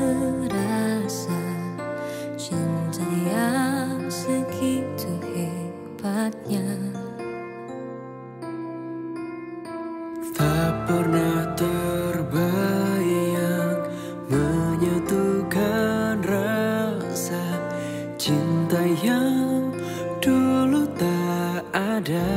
terasa cinta yang segitu hebatnya. Tak pernah terbayang menyatukan rasa cinta yang dulu tak ada.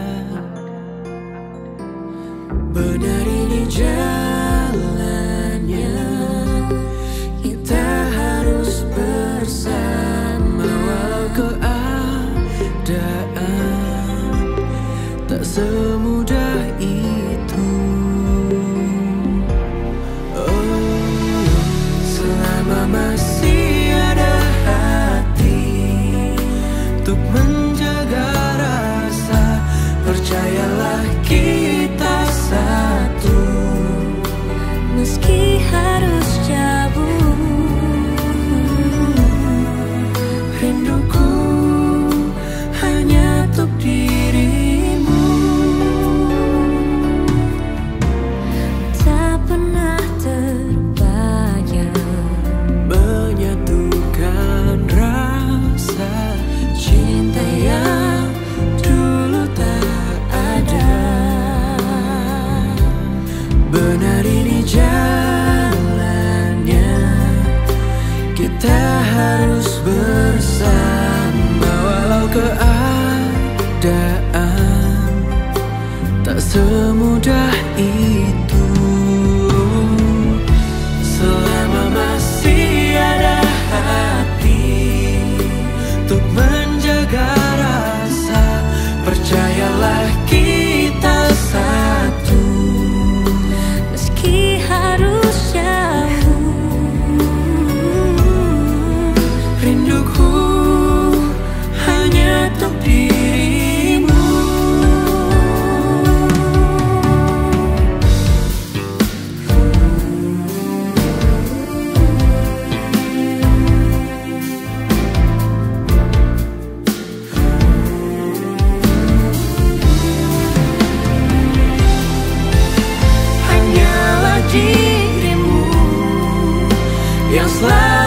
Benar ini jalannya, kita harus bersama walau keadaan tak semudah itu. Selama masih ada hati untuk menjaga rasa, percayalah kita satu. Meski harus jauh, rinduku hanya untuk dirimu. tak pernah terbayang Menyatukan rasa cinta yang dulu tak ada. Benar ini jalannya, kita harus bersama walau keadaan tak semudah itu. Selama masih ada hati untuk menjaga rasa, percayalah kita satu. meski harus jauh, Rinduku hanya untuk dirimu. Hanyalah dirimu yang selalu